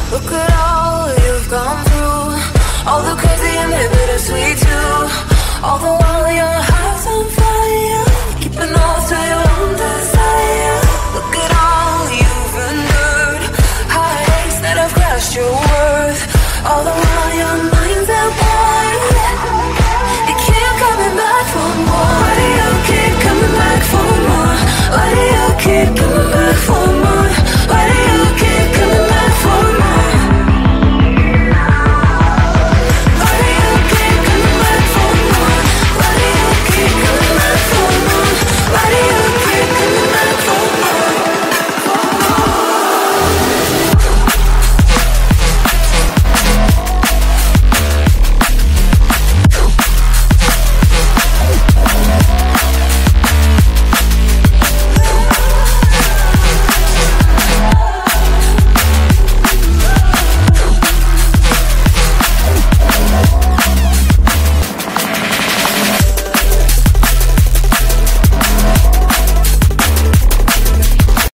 Look at all you've gone through, all the crazy and the bittersweet too. All the while you're